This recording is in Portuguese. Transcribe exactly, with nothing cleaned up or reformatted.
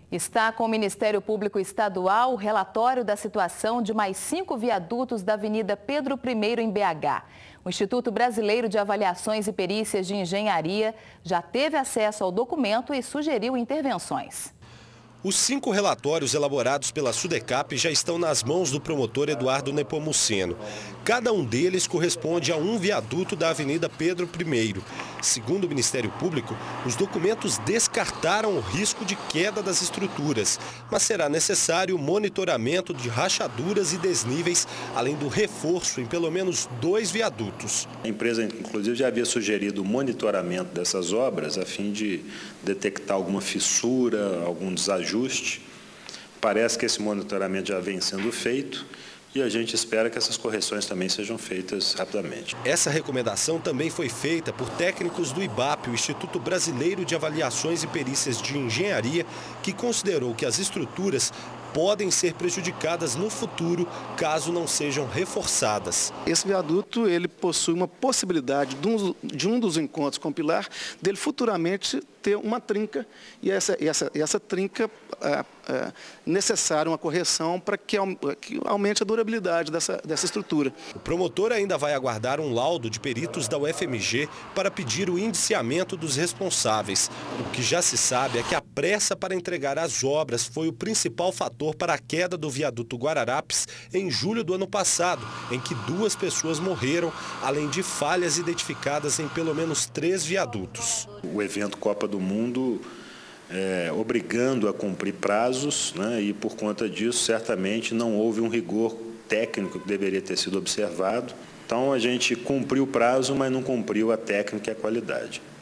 Está com o Ministério Público Estadual o relatório da situação de mais cinco viadutos da Avenida Pedro Primeiro, em B H. O Instituto Brasileiro de Avaliações e Perícias de Engenharia já teve acesso ao documento e sugeriu intervenções. Os cinco relatórios elaborados pela SUDECAP já estão nas mãos do promotor Eduardo Nepomuceno. Cada um deles corresponde a um viaduto da Avenida Pedro Primeiro. Segundo o Ministério Público, os documentos descartaram o risco de queda das estruturas, mas será necessário o monitoramento de rachaduras e desníveis, além do reforço em pelo menos dois viadutos. A empresa, inclusive, já havia sugerido o monitoramento dessas obras a fim de detectar alguma fissura, algum desajuste. Parece que esse monitoramento já vem sendo feito e a gente espera que essas correções também sejam feitas rapidamente. Essa recomendação também foi feita por técnicos do IBAP, o Instituto Brasileiro de Avaliações e Perícias de Engenharia, que considerou que as estruturas podem ser prejudicadas no futuro caso não sejam reforçadas. Esse viaduto ele possui uma possibilidade de um, de um dos encontros com o pilar dele futuramente ter uma trinca e essa, essa, essa trinca é, é necessária uma correção para que, que aumente a durabilidade dessa, dessa estrutura. O promotor ainda vai aguardar um laudo de peritos da U F M G para pedir o indiciamento dos responsáveis. O que já se sabe é que a pressa para entregar as obras foi o principal fator para a queda do viaduto Guararapes em julho do ano passado, em que duas pessoas morreram, além de falhas identificadas em pelo menos três viadutos. O evento Copa do Mundo é, obrigando a cumprir prazos, né, e por conta disso certamente não houve um rigor técnico que deveria ter sido observado. Então a gente cumpriu o prazo, mas não cumpriu a técnica e a qualidade.